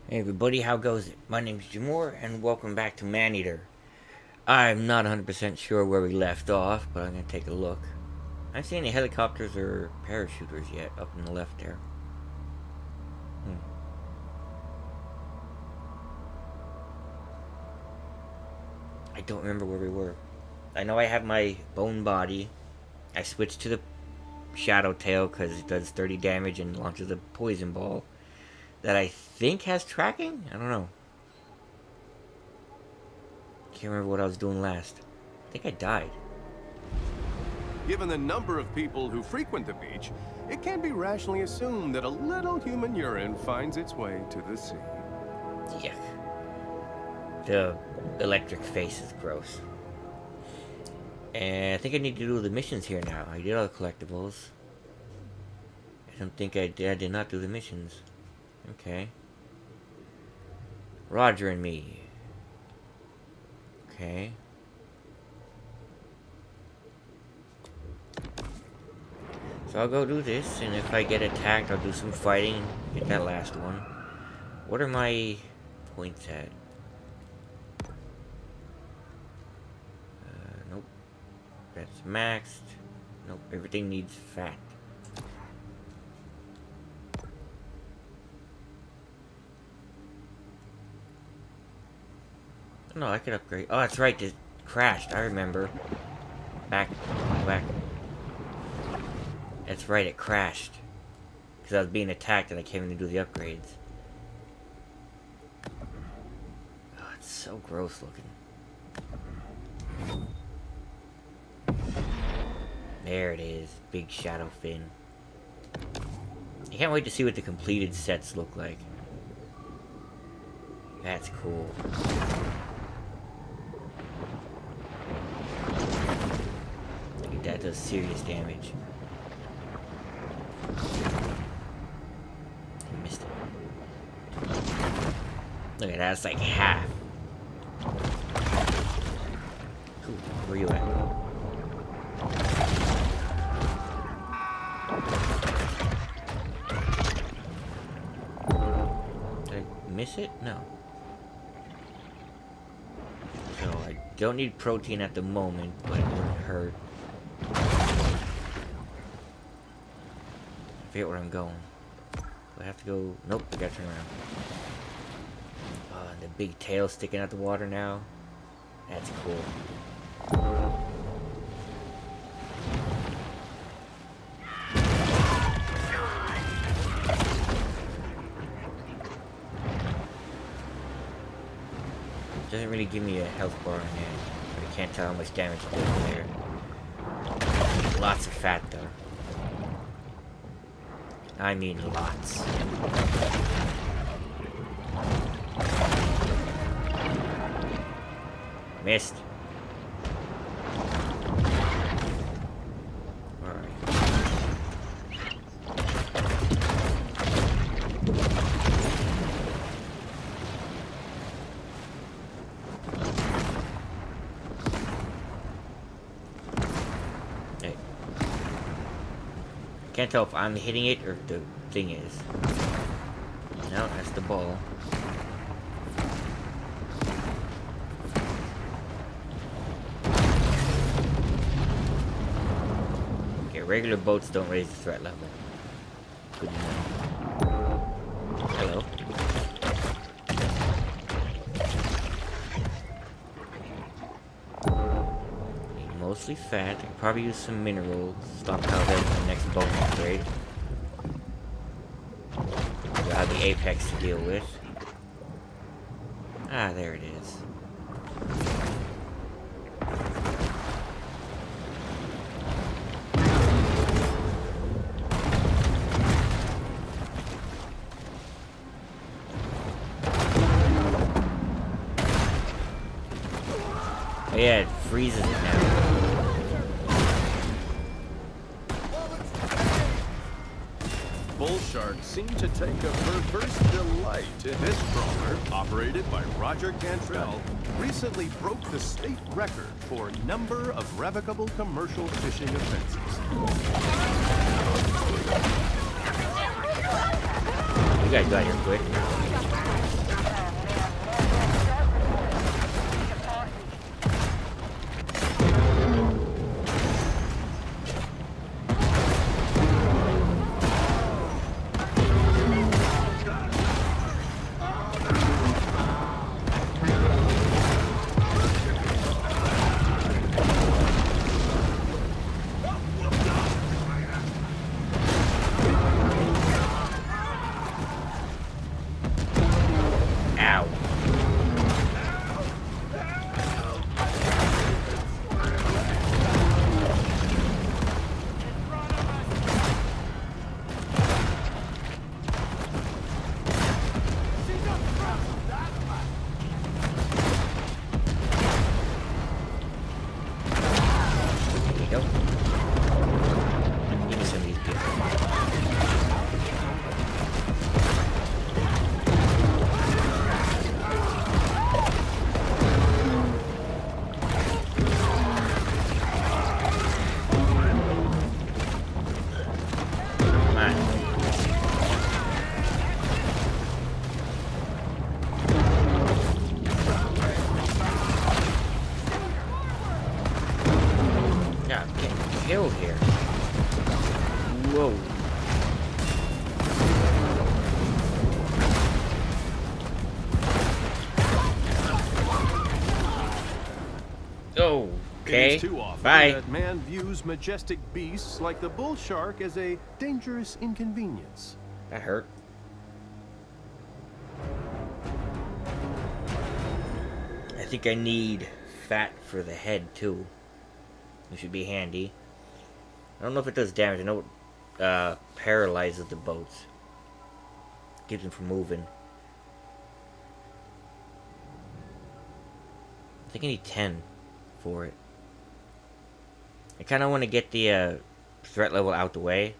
Hey everybody, how goes it? My name's Jamor, and welcome back to Maneater. I'm not 100% sure where we left off, but I'm gonna take a look. I don't see any helicopters or parachuters yet up in the left there. I don't remember where we were. I know I have my bone body. I switched to the Shadow Tail because it does 30 damage and launches a poison ball that I think has tracking? I don't know. Can't remember what I was doing last. I think I died. Given the number of people who frequent the beach, it can be rationally assumed that a little human urine finds its way to the sea. Yuck. The electric face is gross. And I think I need to do the missions here now. I did all the collectibles. I don't think I did. I did not do the missions. Okay. Roger and me. Okay. So I'll go do this, and if I get attacked, I'll do some fighting. Get that last one. What are my points at? Nope. That's maxed. Nope, everything needs fat. No, I could upgrade. Oh, that's right, it crashed. I remember. Back. That's right, it crashed. Because I was being attacked and I came in to do the upgrades. Oh, it's so gross looking. There it is. Big shadow fin. I can't wait to see what the completed sets look like. That's cool. Look at that, does serious damage. I missed it. Look at that, it's like half. Cool, where you at? Did I miss it? No. So I don't need protein at the moment, but it wouldn't hurt. I forget where I'm going. Do I have to go? Nope, I gotta turn around. The big tail sticking out the water now. That's cool. Doesn't really give me a health bar on it, but I can't tell how much damage it does there. Lots of fat though. I mean lots. Missed. Alright. Hey. Can't tell if I'm hitting it or if the thing is. No, that's the ball. Regular boats don't raise the threat level. Good to know. Hello. Need mostly fat. I can probably use some minerals. Stockpile that for the next boat upgrade. We'll have the apex to deal with. Ah, there it is. Oh yeah, it freezes it now. Bull sharks seem to take a perverse delight in this trawler, operated by Roger Cantrell, recently broke the state record for number of revocable commercial fishing offenses. You guys got here quick. Okay. It is too often Bye. that man views majestic beasts like the bull shark as a dangerous inconvenience. That hurt. I think I need fat for the head too. It should be handy. I don't know if it does damage. I know it paralyzes the boats. Keeps them from moving. I think I need 10 for it. I kind of want to get the threat level out the way.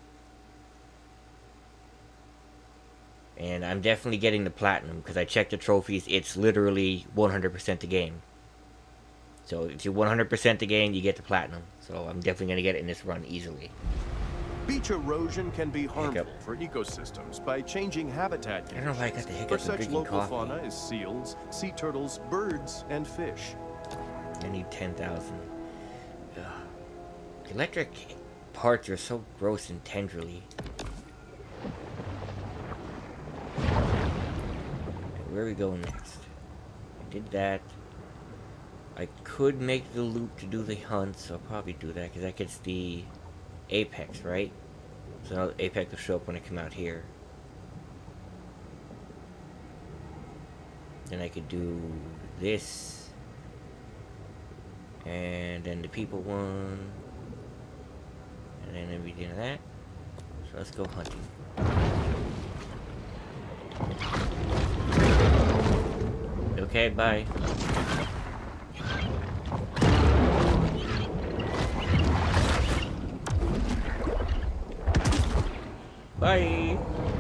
And I'm definitely getting the platinum because I checked the trophies. It's literally 100% the game. So if you 100% the game, you get the platinum. So I'm definitely going to get it in this run easily. Beach erosion can be harmful for ecosystems by changing habitat I don't know why I got the conditions hiccups for from such drinking local coffee. fauna as seals, sea turtles, birds, and fish. I need 10,000. Electric parts are so gross and tendrily. Where are we going next? I did that. I could make the loop to do the hunt, so I'll probably do that, because that gets the apex, right? So now the apex will show up when I come out here. Then I could do this. And then the people one. And then everything of that. So let's go hunting. Okay, bye. Bye.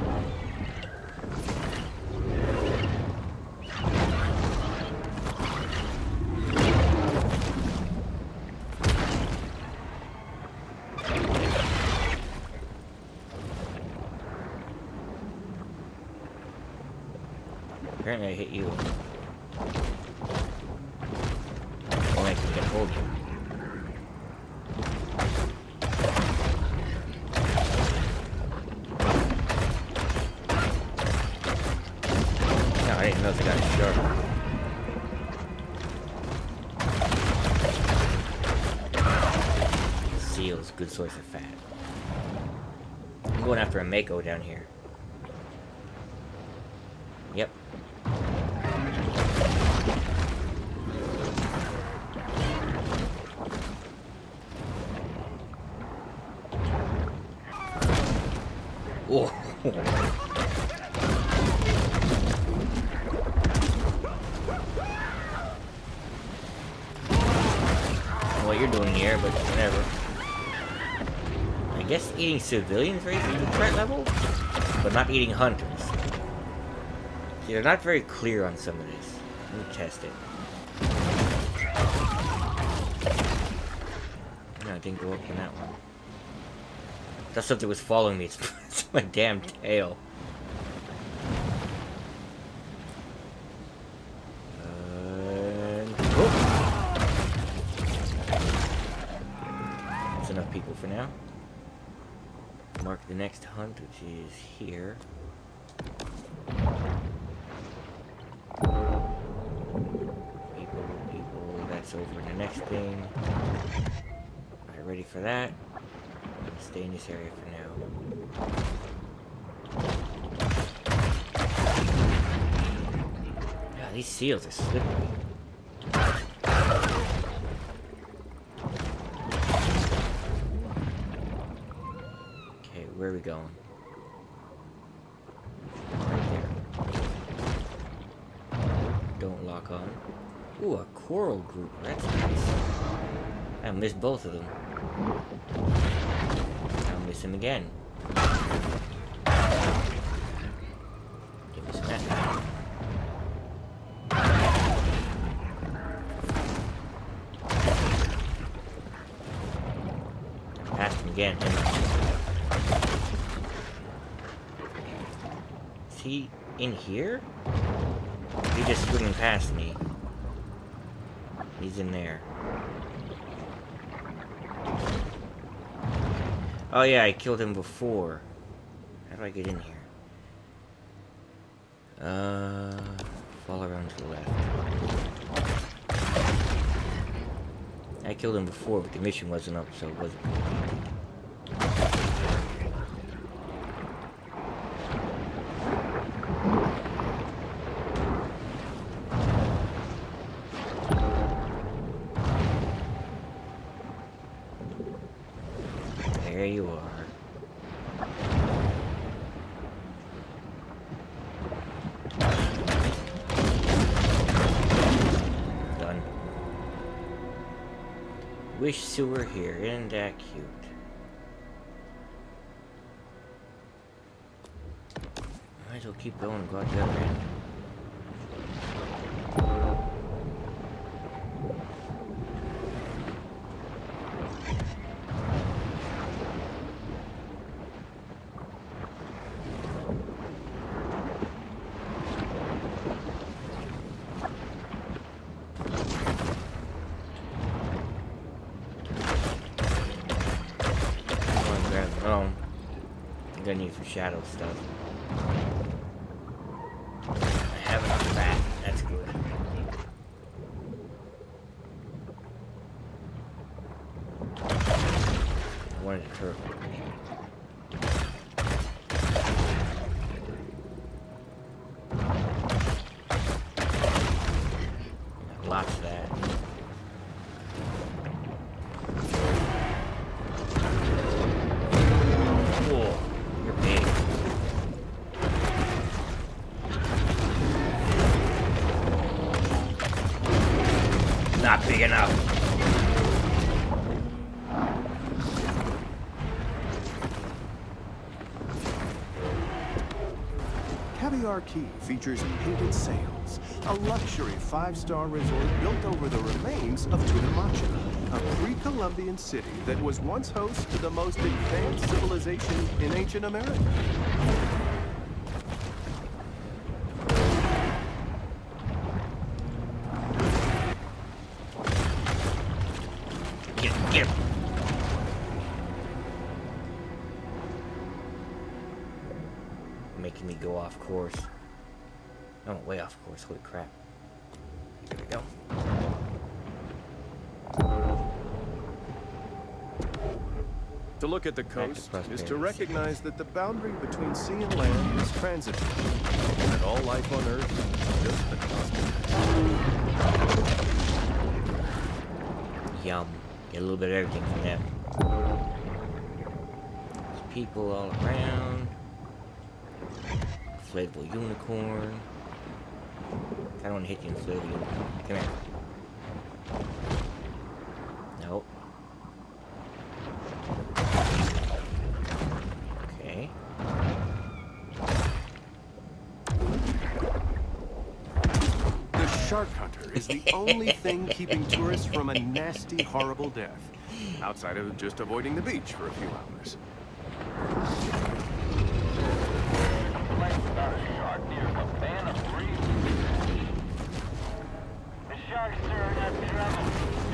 Apparently I hit you. Only I can get hold of you. No, I didn't know they got sharp. Seals, good source of fat. I'm going after a mako down here. Yep. Oh. What you're doing here, but whatever. I guess eating civilians raises the threat level, but not eating hunters. See, they're not very clear on some of this. Let me test it. No, it didn't go up on that one. That something was following me. It's my damn tail. Oh. That's enough people for now. Mark the next hunt, which is here. People, that's over the next thing. Alright, ready for that. Stay in this area for now. Yeah, these seals are slippery. Okay, where are we going? Right there. Don't lock on. Ooh, a coral group. That's nice. I missed both of them. I'll miss him again. Give me some that. Passed him again. Is he in here? He just swimming past me. He's in there. Oh yeah, I killed him before. How do I get in here? Fall around to the left. I killed him before, but the mission wasn't up, so it wasn't. There you are. Done. Wish Sue were here. Isn't that cute? Might as well keep going and go out the other end. I need some shadow stuff. I have enough fat. That's good. I wanted a turtle. Lots of that. Not big enough. Caviar Key features Painted Sails, a luxury 5-star resort built over the remains of Tunamacha, a pre-Columbian city that was once host to the most advanced civilization in ancient America. Get. Making me go off course. Oh, way off course. Holy crap. There we go. To look at the coast is to recognize that the boundary between sea and land is transitory, and that all life on Earth is just a constant. Yum. Get a little bit of everything from them. There's people all around. Inflatable unicorn. I don't want to hit the inflatable unicorn. Come here. Nope. Okay. The shark hunter is the only thing keeping tourists from a nasty, horrible death, outside of just avoiding the beach for a few hours. The sharks are in trouble.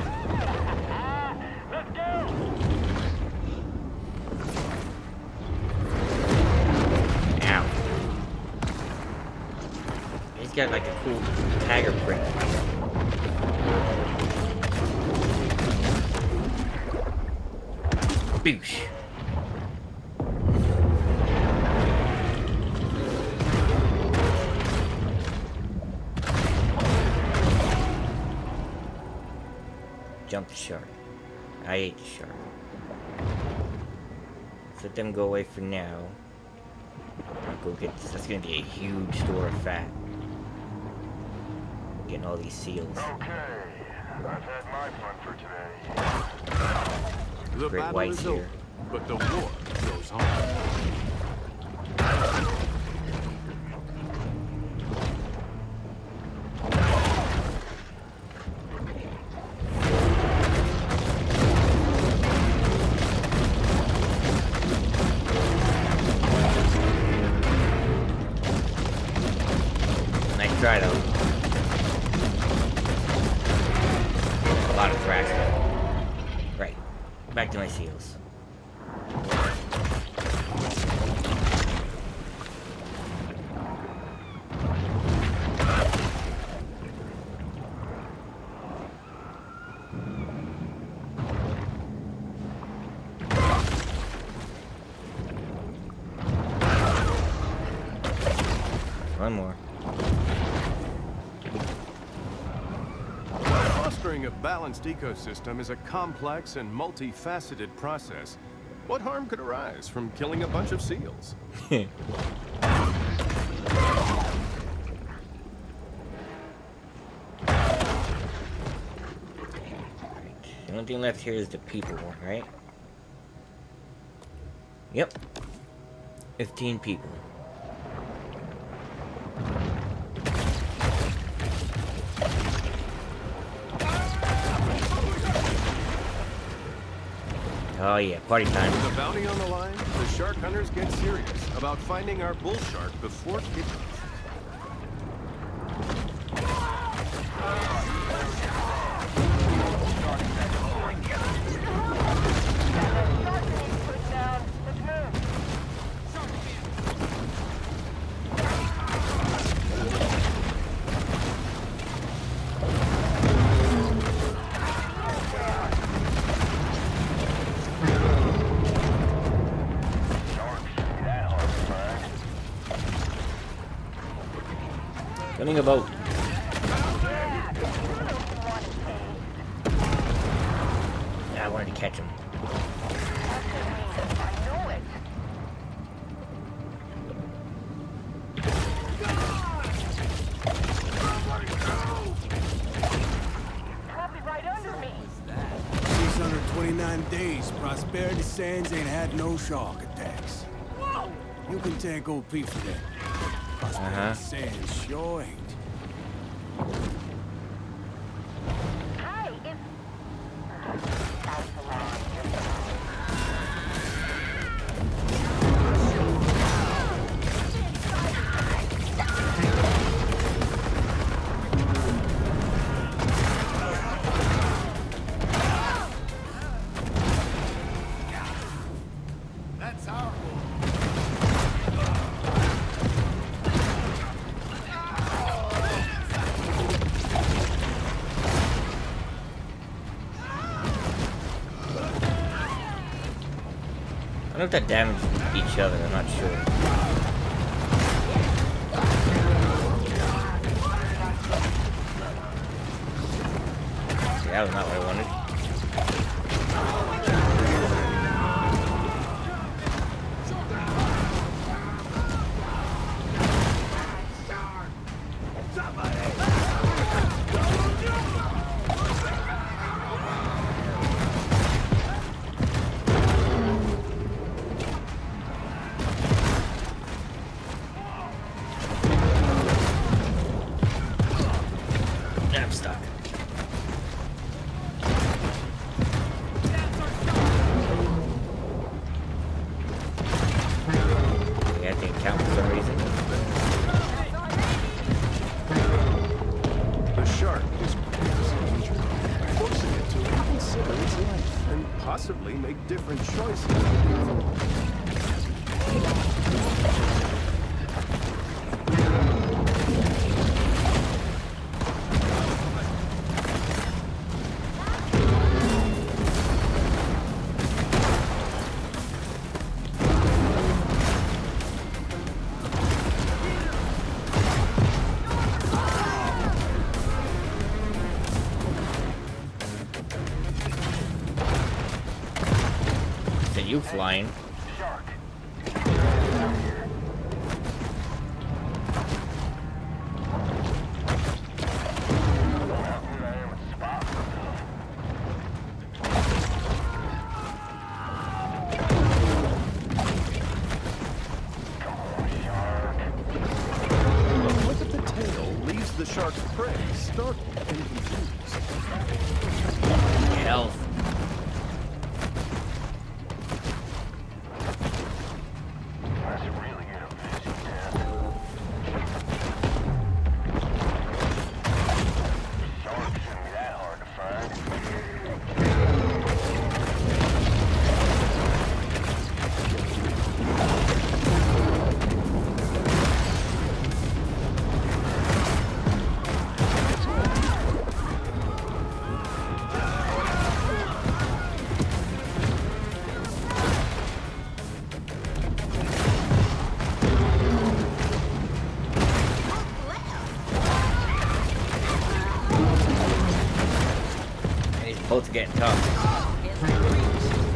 Let's go! Ow. He's got like a cool tiger print. Boosh. Jump the shark. I ate the shark. Let them go away for now. I'll go get this. That's gonna be a huge store of fat. Getting all these seals. Okay, I've had my fun for today. The Great battle whites is here. over, but the war goes on. Nice try though. A lot of thrashing. Right. Back to my seals. one more. Fostering a balanced ecosystem is a complex and multifaceted process. What harm could arise from killing a bunch of seals? The only thing left here is the people one, right? Yep. 15 people. Oh yeah, party time. With a bounty on the line, the shark hunters get serious about finding our bull shark before kickoff. Running a boat. Yeah, I wanted to catch him. Probably right under me. 629 days, Prosperity Sands ain't had no shark attacks. Whoa! You can thank OP for that. Prosperity Sands sure ain't. Hey, it's... That's our boy. I don't know if that damaged each other, I'm not sure. See, that was not what I wanted. I'm stuck. Yeah, I think count for some reason. The shark is grievously injured, forcing it to reconsider its life and possibly make different choices moving forward. So you flying? Shark. Look at the tail leaves the shark's prey startled and confused. Health. That's really good vision, Dad. Shark shouldn't be that hard to find. boat's getting tough.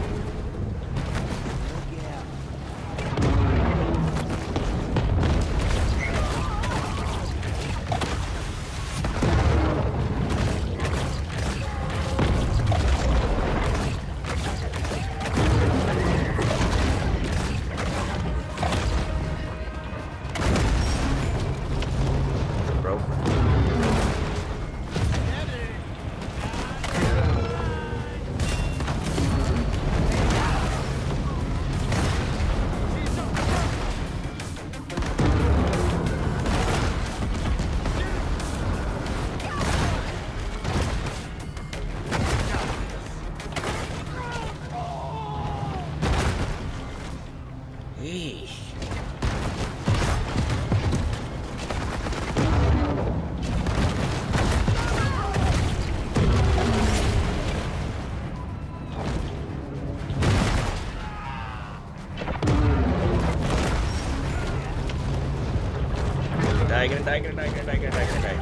Gonna die.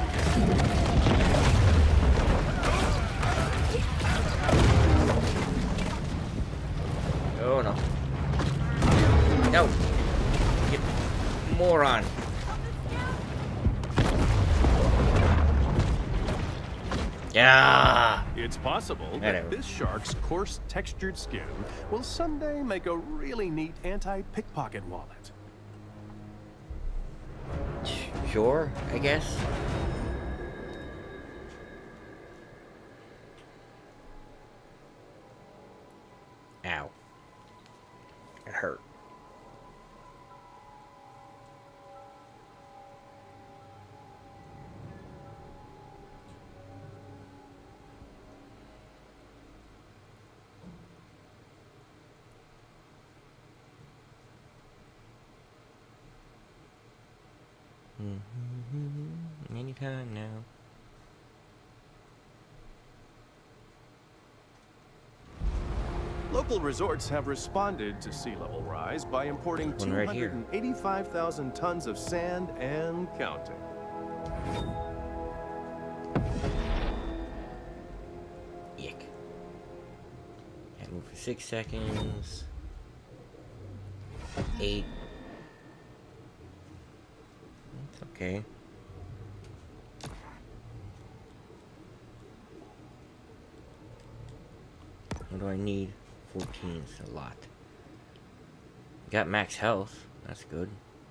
Oh no. No! You moron! Yeah! It's possible Whatever. that this shark's coarse, textured skin will someday make a really neat anti-pickpocket wallet. Sure, I guess. Ow. It hurt. Anytime now. Local resorts have responded to sea level rise by importing One right here. 285,000 tons of sand and counting. Yuck. Can't move for 6 seconds. 8. That's okay. What do I need? 14 is a lot. Got max health. That's good.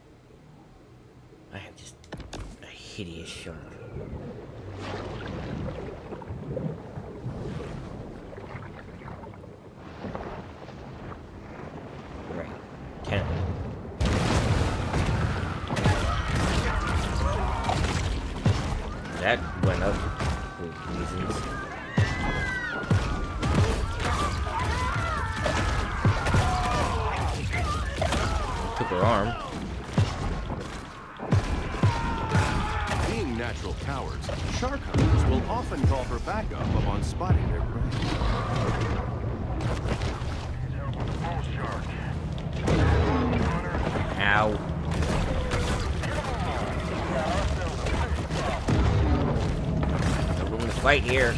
I have just a hideous shark. Right. 10. That went up for reasons. Took her arm. Being natural cowards, shark hunters will often call for backup upon spotting their prey. Ow. No room to fight here.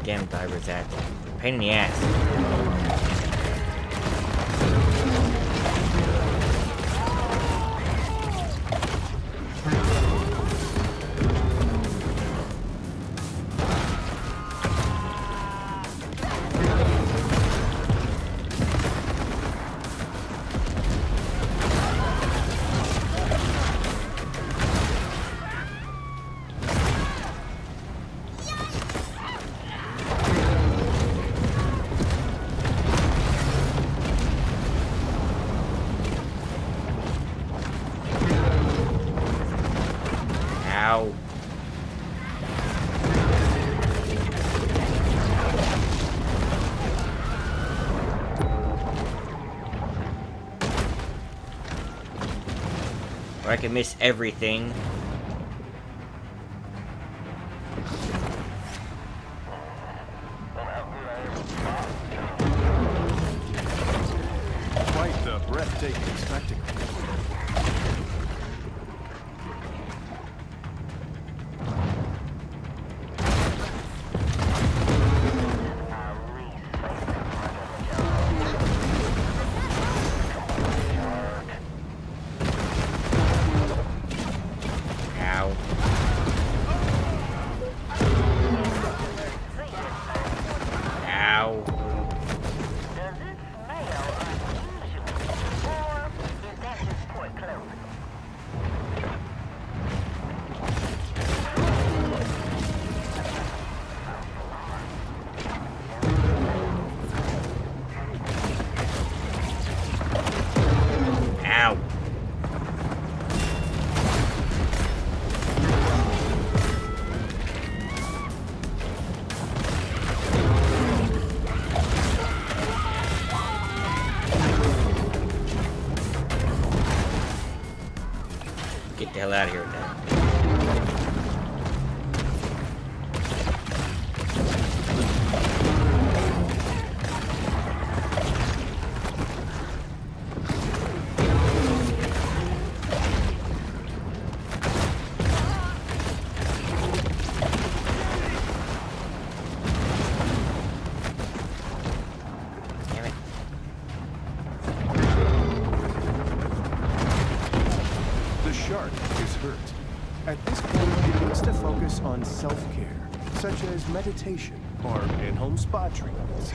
Damn divers at. Pain in the ass. Ow. Or I can miss everything. Quite the breathtaking spectacle. Ow. Ow. Does it smell unusual? Or is that just poor clothing? Ow. Get the hell out of here with that. Damn it. The shark is hurt. At this point, it needs to focus on self-care, such as meditation or in-home spa treatments.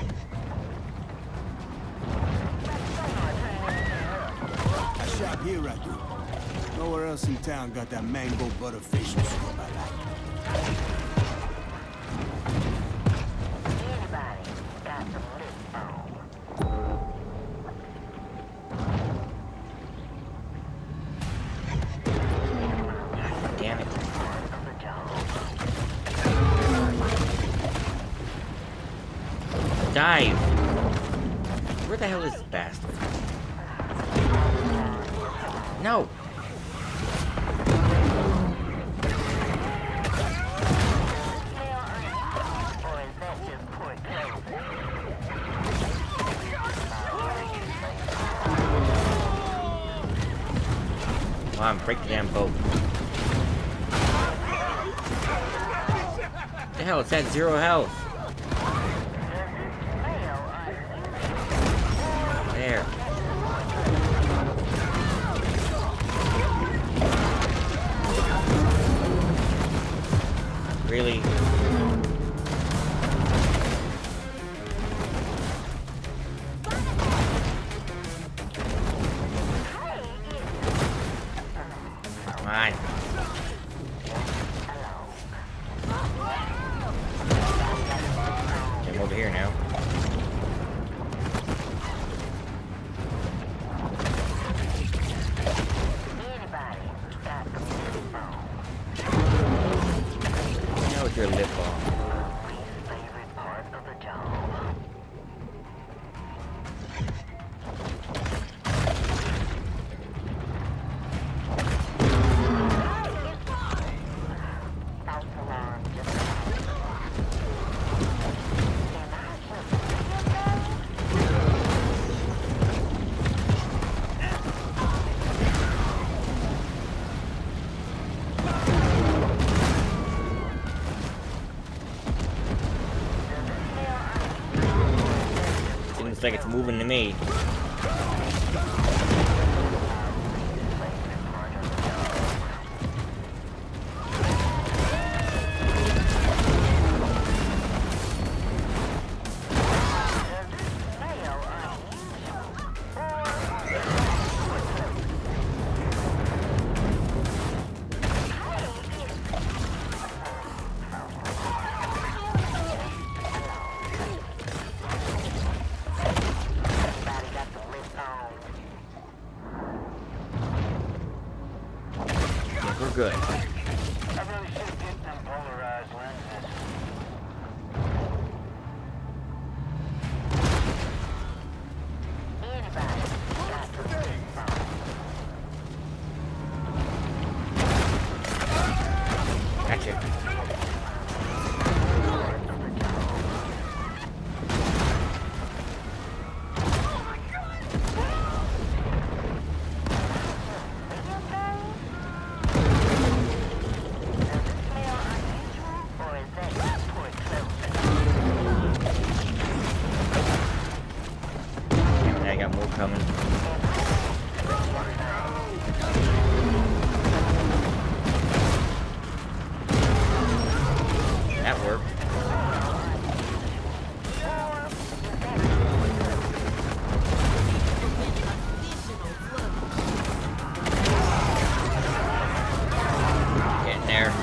I shop here, I do. Nowhere else in town got that mango butter facial scrub I like. Anybody got some lip balm? Damn it. Of the job. Dive! Where the hell is this bastard? No! Or is that just poor clothing? Come on, break the damn boat. The hell, it's at 0 health. There. Really? Come on. I'm over here now. Anybody got some lip balm? Now with your lip balm. Least favorite part of the job. False alarm just... Can I just Looks like it's moving to me. We're good. I really should get them polarized lenses. Anybody got the Gotcha. I got more coming. That worked. Getting there.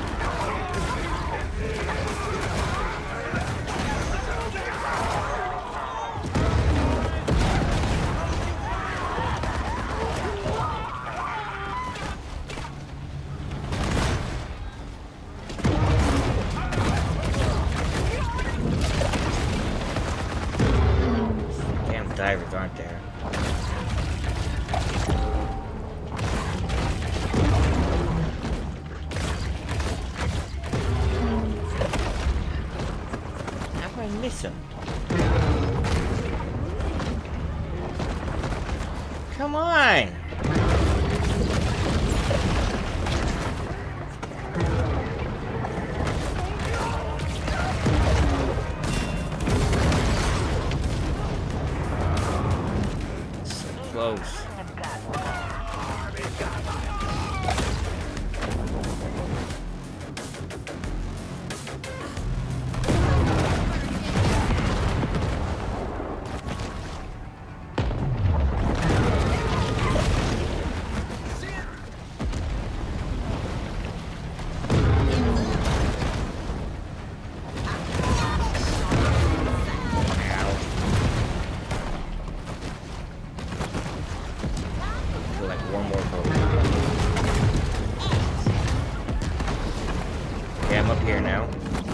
Divers aren't there. How do I miss him? Come on! Close. One more boat. Okay, I'm up here now.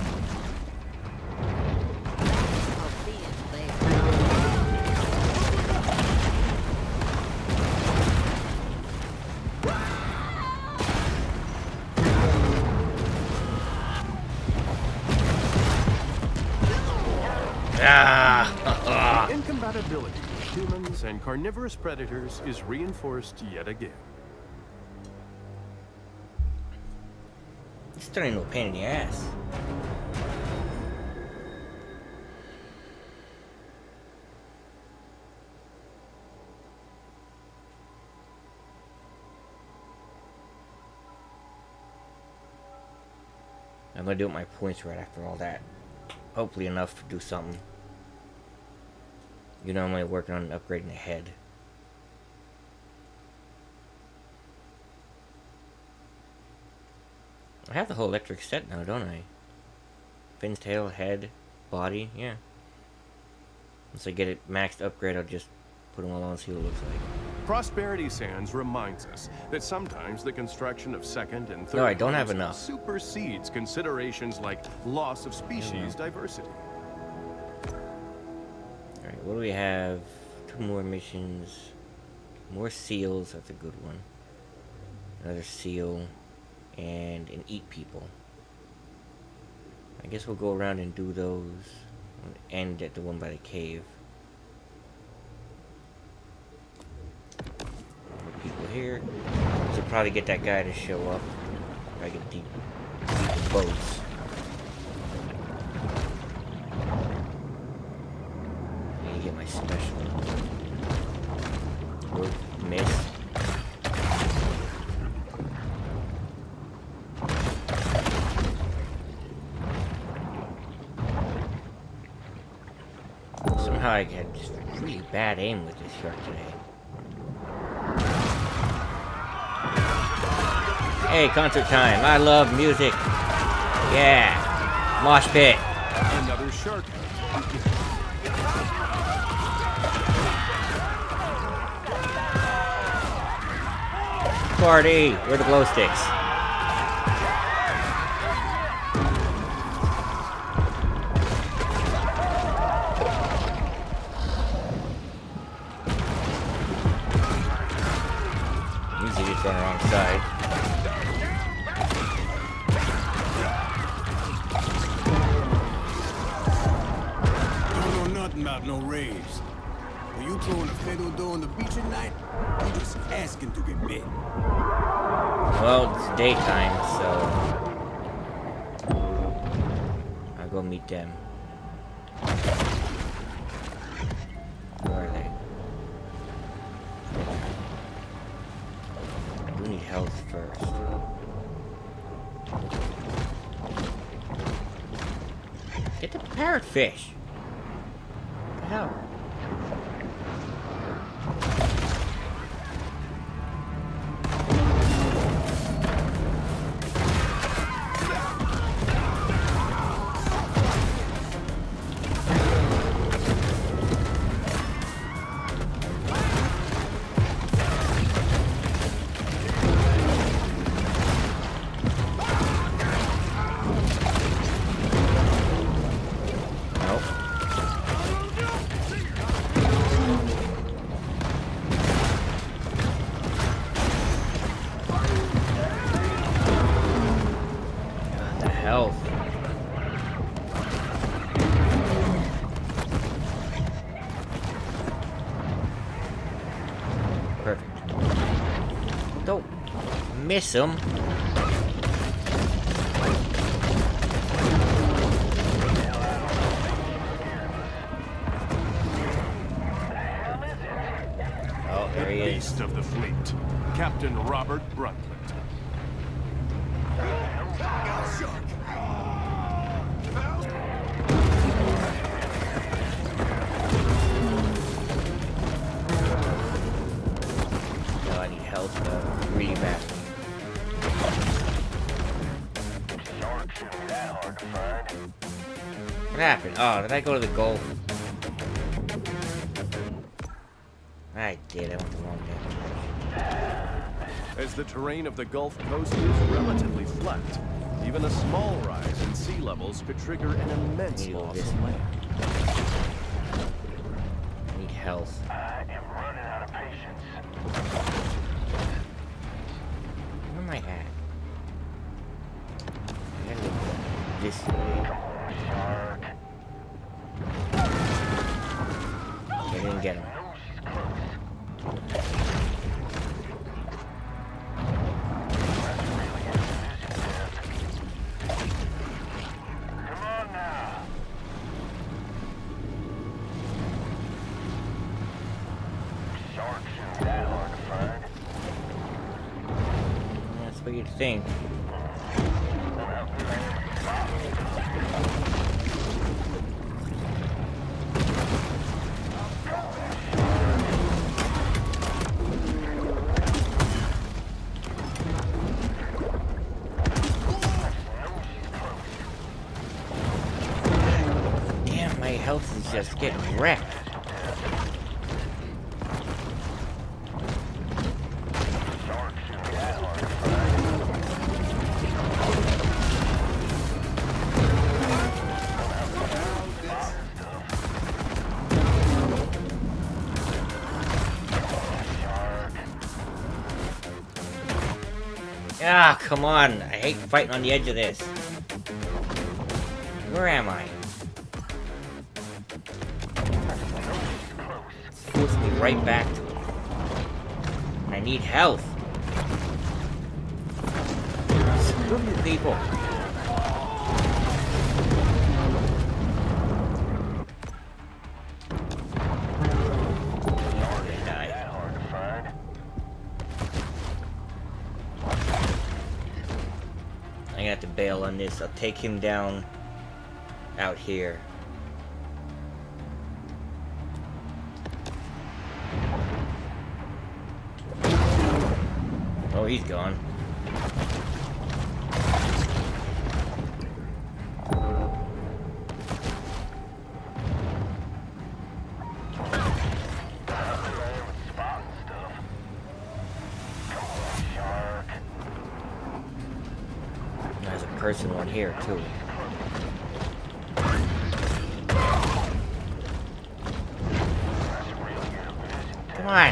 The incompatibility of humans and carnivorous predators is reinforced yet again. It's still ain't no pain in the ass. I'm gonna do it my points right after all that. Hopefully enough to do something. You know, I'm only working on upgrading the head. I have the whole electric set now, don't I? Fins, tail, head, body, yeah. Once I get it maxed upgrade, I'll just put them all on and see what it looks like. Prosperity Sands reminds us that sometimes the construction of second and third No, I don't have homes enough. supersedes considerations like loss of species diversity. Alright, what do we have? 2 more missions. More seals, that's a good one. Another seal. And an eat people. I guess we'll go around and do those. We'll end at the one by the cave. More people here. So probably get that guy to show up. If I get deep the boats. I need to get my special. Whoop, miss. Somehow I had just really bad aim with this shark today. Hey, concert time. I love music. Yeah. Mosh pit. Another shark. Party. Where are the glow sticks? Easy to turn the wrong side. Don't know nothing about no raves. Are you throwing a fatal door on the beach at night? You just asking to get bit. Well, it's daytime, so I'll go meet them. Where are they? I do need health first. Get the parrotfish! What the hell? Health. Perfect. Don't miss him. Oh, there he is. Beast of the fleet, Captain Robert Brundtland. No, I need health really bad. What happened? Oh, did I go to the goal? I did. I went the wrong direction. As the terrain of the Gulf Coast is relatively flat, even a small rise in sea levels could trigger an immense Need to go loss this of way. land. I need health. I am running out of patience. Where am I at? I gotta go this way. Shark. I didn't get him. No, she's close. Come on now. Shark shouldn't be that hard to find. That's what you'd think. Damn, my health is just getting wrecked. Shark shouldn't be that hard to find. Ah, come on. I hate fighting on the edge of this. Where am I? It's forcing me right back to it. And I need health. Screw you people. bail on this. I'll take him down out here. Oh, he's gone. There's a person one here too. Come on.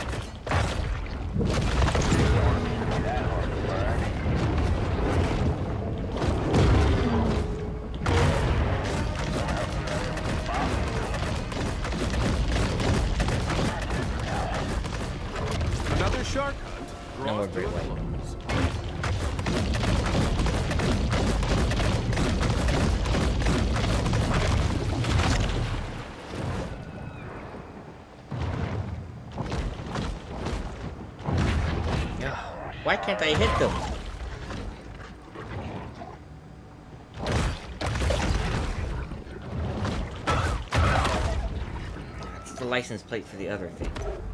Another shark hunt No more draws to great a white. close. Why can't I hit them? That's the license plate for the other thing.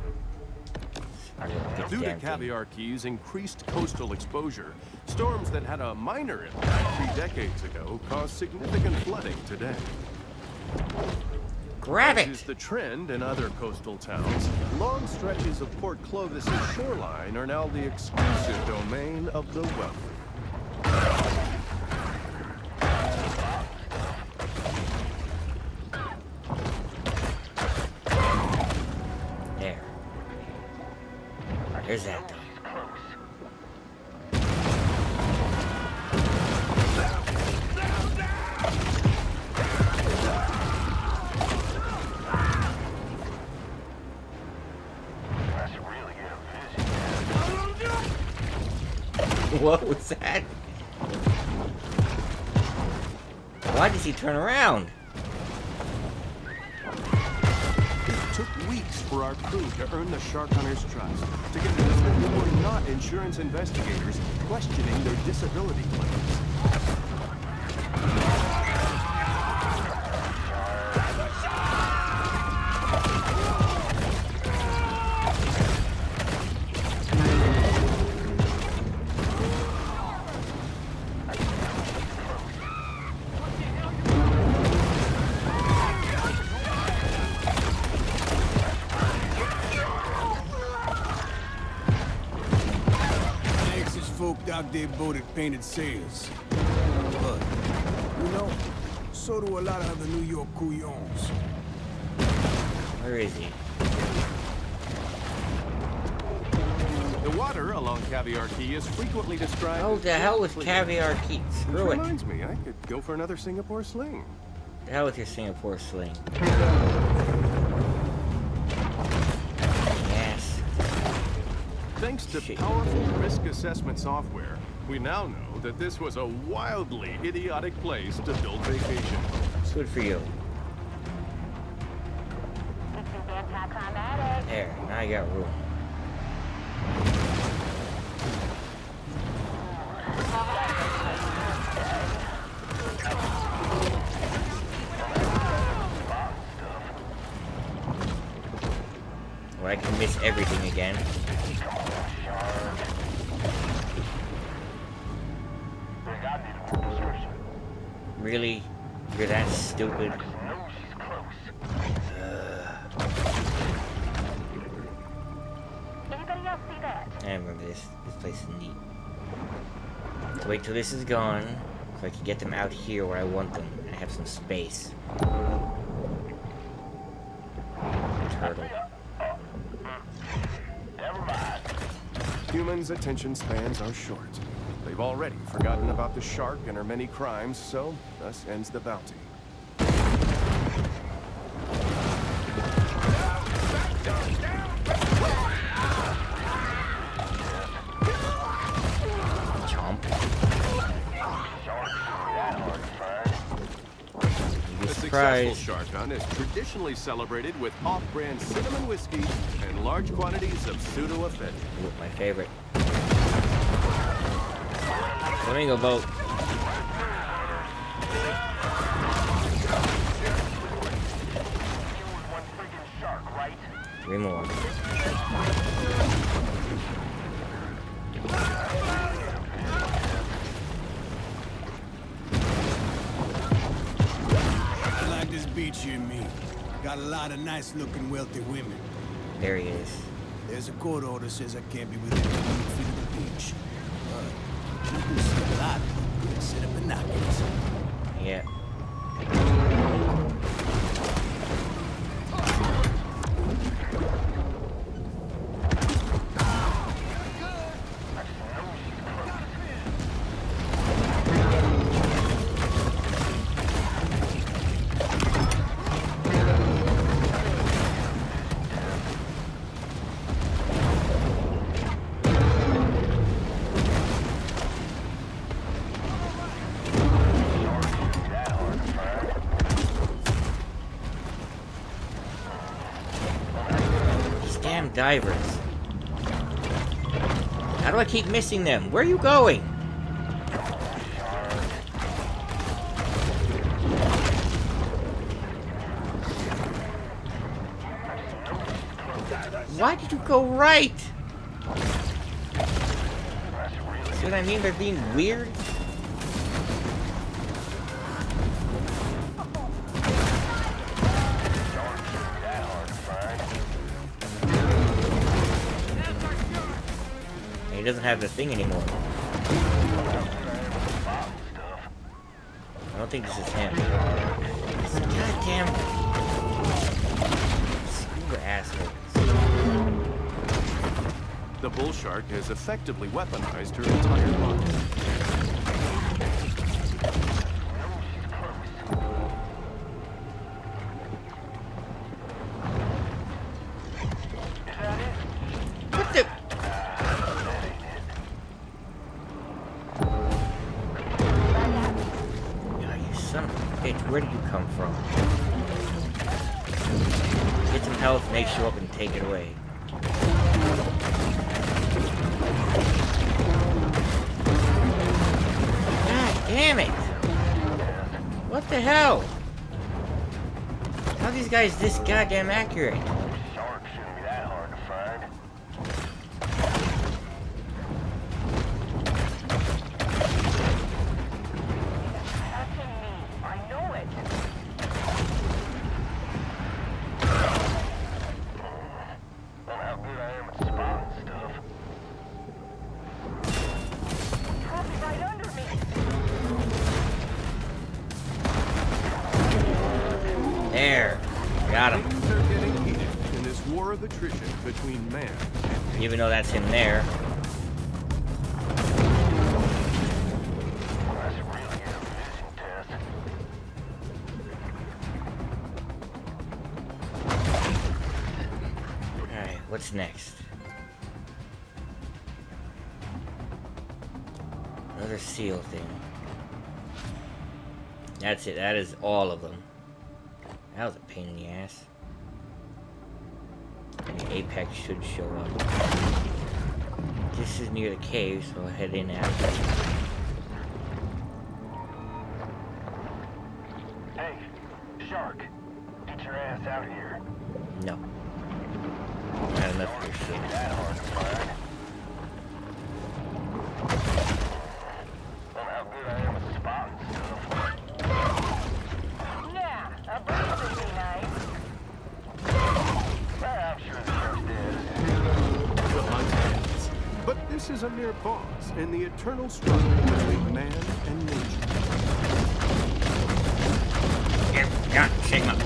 Due to caviar keys' increased coastal exposure, storms that had a minor impact 3 decades ago cause significant flooding today. Grab As it! is the trend in other coastal towns, long stretches of Port Clovis' shoreline are now the exclusive domain of the wealthy. There. There's that though. What was that? Why does he turn around? It took weeks for our crew to earn the shark hunters' trust, to get listeners who were not insurance investigators questioning their disability claims. Folk out there boated painted sails. But, you know, so do a lot of other New York couillons. Where is he? The water along Caviar Key is frequently described Oh, as the hell with clear. Caviar Key? Which Screw it. reminds me, I could go for another Singapore sling. The hell with your Singapore sling. Yes. Thanks to Shit. powerful risk assessment software, we now know that this was a wildly idiotic place to build vacation homes. Good for you. This is anticlimactic. There, now you got room. Well, I can miss everything again. Really? You're that stupid? Anybody else see that? I remember this. This place is neat. Let's wait till this is gone, so I can get them out here where I want them, and I have some space. Turtle. Humans' attention spans are short. They've already forgotten about the shark and her many crimes, so thus ends the bounty. Chomp. You'd be A successful surprised. shark hunt is traditionally celebrated with off-brand cinnamon whiskey and large quantities of pseudoephedrine. Ooh, my favorite. Flamingo boat. One friggin' shark, right? 3 more. I like this beach you and me. Got a lot of nice-looking, wealthy women. There he is. There's a court order says I can't be within 100 feet of the beach. But you can see a lot. Good set of binoculars. Yeah. Damn divers. How do I keep missing them? Where are you going? Why did you go right? See what I mean by being weird? He doesn't have the thing anymore. I don't think this is him. Goddamn scuba assholes. The bull shark has effectively weaponized her entire body. What the? Oh, you son of a bitch, where did you come from? Get some health, and they show up and take it away. God damn it! What the hell? How are these guys this goddamn accurate? Shark shouldn't be that hard to find. Attacking me. I know it. Well, how good I am at spotting stuff. Probably right under me. There. Got him. Things are getting heated in this war of attrition between man and Even though that's him there. That's really a vision test. Alright, what's next? Another seal thing. That's it, that is all of them. That was a pain in the ass. The apex should show up. This is near the cave, so I'll head in after. Hey, Shark, get your ass out here. No. Not enough of your shit. That hard to find. Well, how good I am at spotting stuff. Yeah, a breeze would be nice. Well, I'm sure the shark's dead. the hunt ends. But this is a mere pause in the eternal struggle between man and nature. Yeah, shake him up.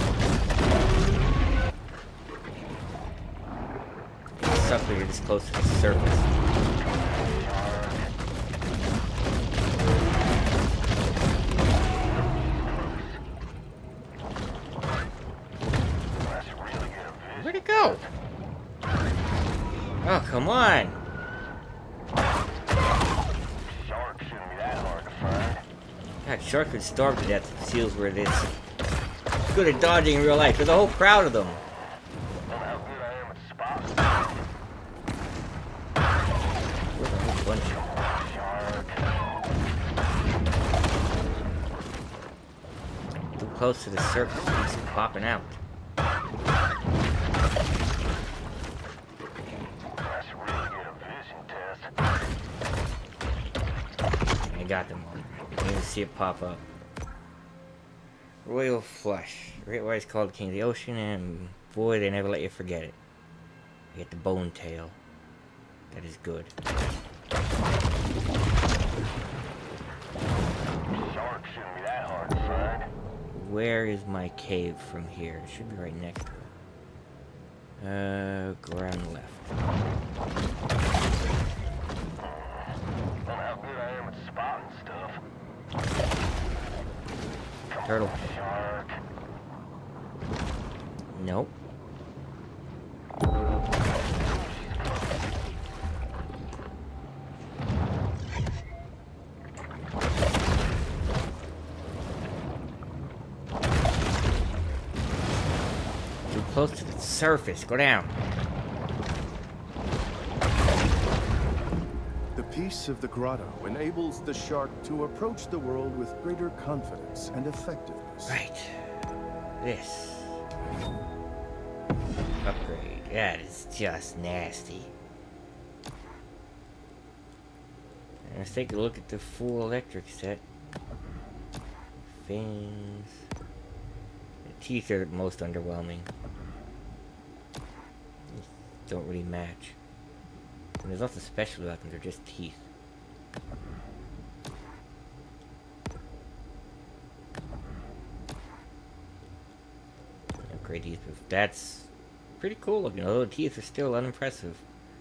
It sucks when you're this close to the surface. Where'd it go? Oh, come on. Shark shouldn't be that hard to find. God, shark could starve to death if seals were this good at dodging in real life. There's a whole crowd of them. Well, how good I am at spotting. Where's a whole bunch of them? Shark. close to the surface, it keeps popping out. That's really good a vision test. I got them all. You can even see it pop up. Royal Flush. Great White's called King of the Ocean, and boy, they never let you forget it. You get the bone tail. That is good. Shark shouldn't be that hard to find. Where is my cave from here? It should be right next to it. Ground left. Don't know how good I am at spotting stuff. Turtle. Shark. Nope. Too close to the surface. Go down. The peace of the grotto enables the shark to approach the world with greater confidence and effectiveness. Right. This. Upgrade. That is just nasty. And let's take a look at the full electric set. Fins. The teeth are most underwhelming. These don't really match. And there's nothing special about them, they're just teeth. Upgrade these, but that's pretty cool looking, although the teeth are still unimpressive.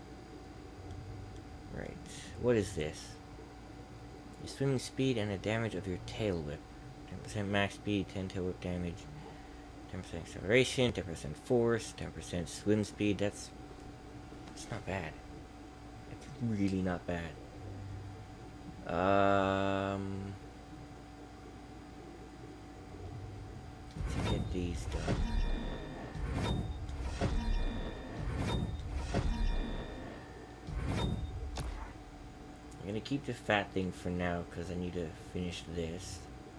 Right, what is this? Your swimming speed and the damage of your tail whip. 10% max speed, 10 tail whip damage, 10% acceleration, 10% force, 10% swim speed. That's not bad. It's really not bad. Let's get these done. I'm gonna keep the fat thing for now because I need to finish this.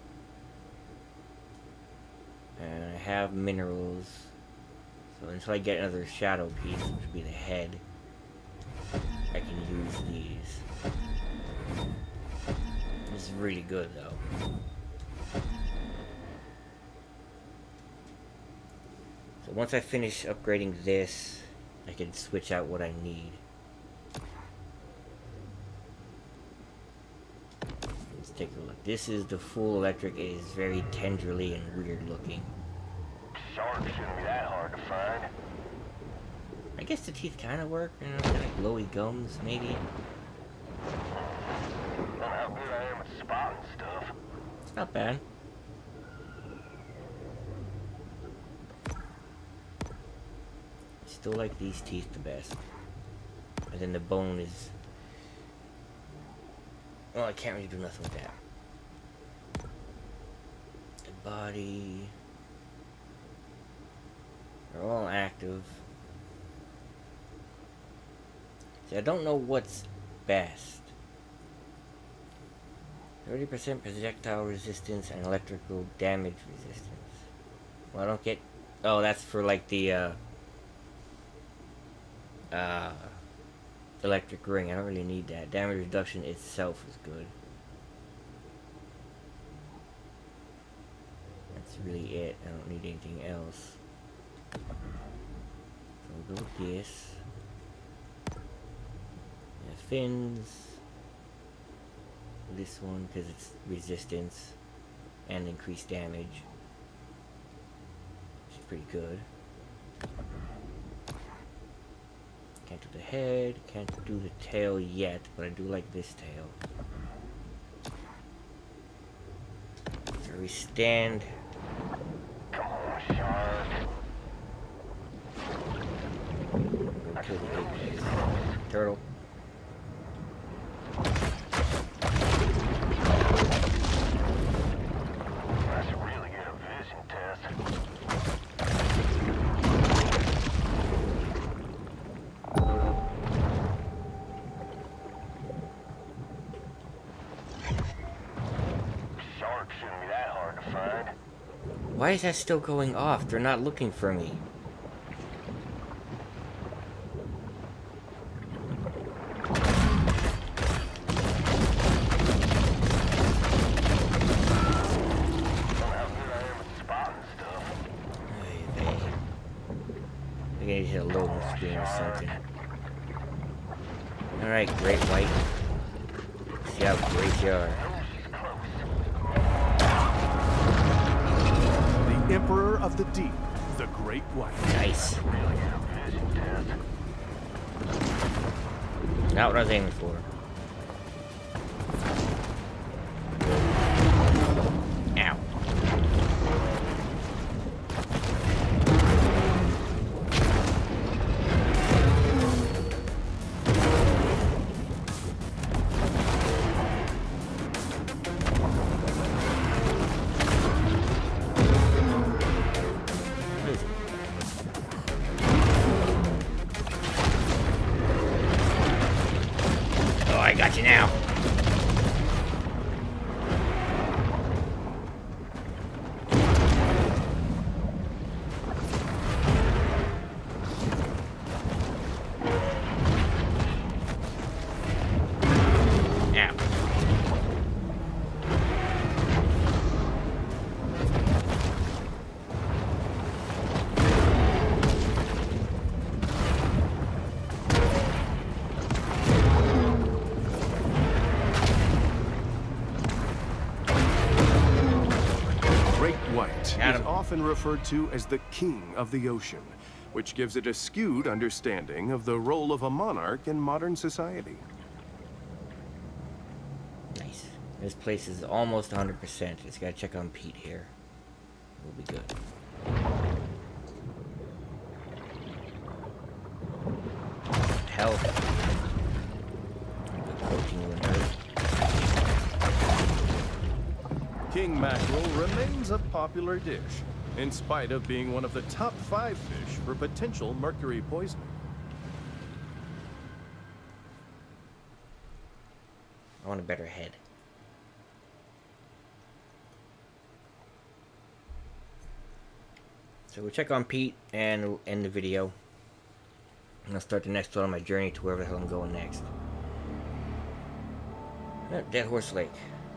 And I have minerals, so until I get another shadow piece, which would be the head, I can use these. This is really good though. So once I finish upgrading this, I can switch out what I need. Let's take a look. This is the full electric. It is very tenderly and weird looking. Shark shouldn't be that hard to find. I guess the teeth kind of work, you know, kind of like glowy gums, maybe. Don't know how good I am at spotting stuff. It's not bad. Still like these teeth the best. And then the bone is... well, I can't really do nothing with that. The body... they're all active. See, I don't know what's best. 30% projectile resistance and electrical damage resistance. Well, I don't get... oh, that's for like the, electric ring. I don't really need that. Damage reduction itself is good. That's really it. I don't need anything else. So we'll go with this. Yeah, fins. This one because it's resistance and increased damage. Which is pretty good. Can't do the head, can't do the tail yet, but I do like this tail. So we stand. Come on, shark. Go kill the big guys. Turtle. That's really good a vision test. Shark shouldn't be that hard to find. Why is that still going off? They're not looking for me. I need to hit a loading screen or something. Alright, Great White. See how great you are. The Emperor of the Deep, the Great White. Nice. Not what I was aiming for. Ow. I got you now. Ow. Is often referred to as the king of the ocean, which gives it a skewed understanding of the role of a monarch in modern society. Nice. This place is almost 100%. Just gotta check on Pete here. We'll be good. Health. The protein will hurt. King mackerel remains a popular dish, in spite of being one of the top 5 fish for potential mercury poisoning. I want a better head. So we'll check on Pete and we'll end the video. And I'll start the next one on my journey to wherever the hell I'm going next. Dead Horse Lake.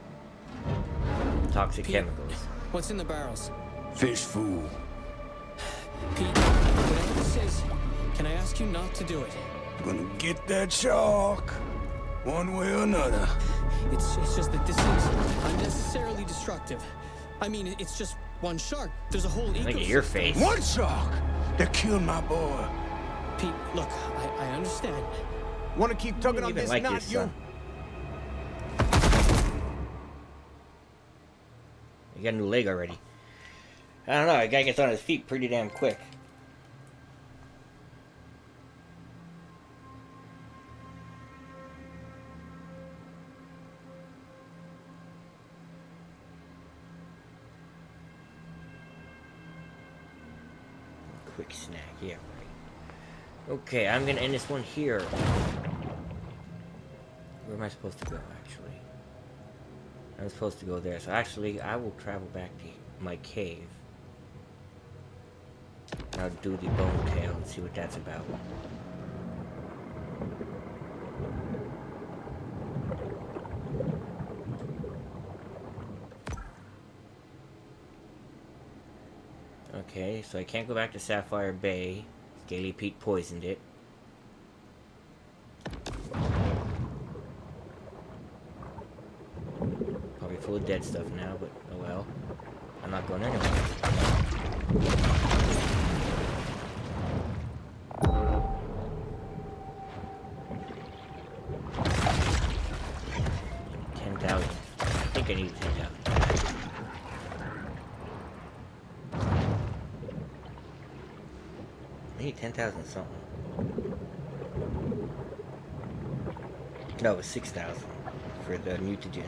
Toxic Pete, chemicals. What's in the barrels? Fish food. Pete, whatever this is, can I ask you not to do it? Gonna get that shark. One way or another. It's just that this is unnecessarily destructive. I mean, it's just one shark. There's a whole ecosystem. Look at your face. One shark that killed my boy. Pete, look, I understand. Wanna keep tugging on Even this like knot, this, you? son. You got a new leg already. I don't know, a guy gets on his feet pretty damn quick. Quick snack, yeah, right. Okay, I'm gonna end this one here. Where am I supposed to go, actually? I'm supposed to go there, so actually, I will travel back to my cave. And I'll do the bone tail and see what that's about. Okay, so I can't go back to Sapphire Bay. Scaly Pete poisoned it. Probably full of dead stuff now, but oh well. I'm not going anywhere. $10,000. I think I need 10,000. I need 10,000 something. No, it was 6,000 for the mutagen.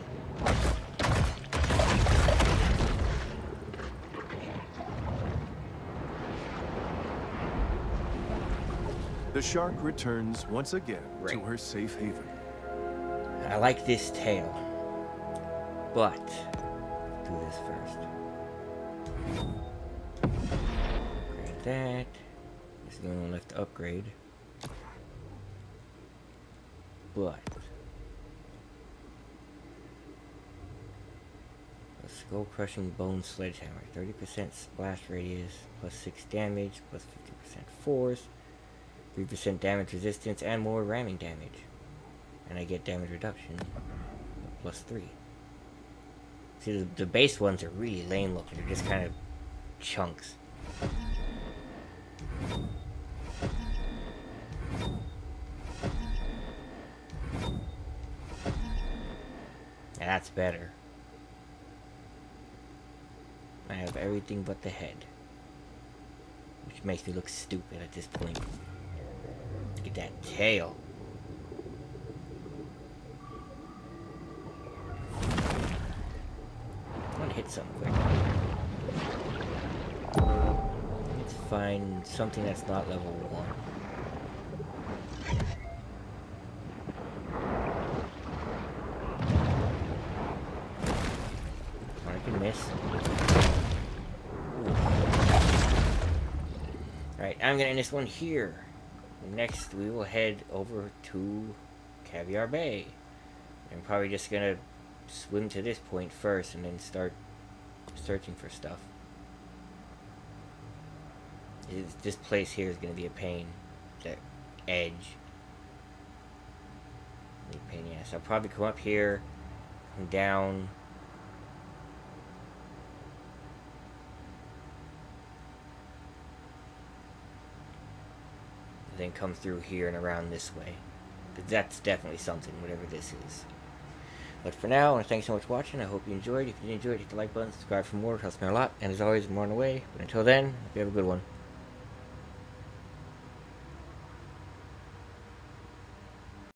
The shark returns once again to Right. her safe haven. I like this tail, but do this first. that. This is the only one left to upgrade. But a skull crushing bone sledgehammer, 30% splash radius, plus 6 damage, plus 50% force, 3% damage resistance, and more ramming damage. And I get damage reduction, plus 3. See, the base ones are really lame looking. They're just kind of chunks. And that's better. I have everything but the head, which makes me look stupid at this point. Look at that tail. I want to hit something quick. Let's find something that's not level 1. I can miss. Alright, I'm gonna end this one here. Next, we will head over to Caviar Bay. I'm probably just gonna swim to this point first and then start searching for stuff. This place here is gonna be a pain. The edge. Be a pain in the ass. I'll probably come up here and down. Then come through here and around this way. Because that's definitely something, whatever this is. But for now, thanks so much for watching. I hope you enjoyed. If you enjoyed, hit the like button, subscribe for more. It helps me a lot. And as always, more on the way. But until then, hope you have a good one.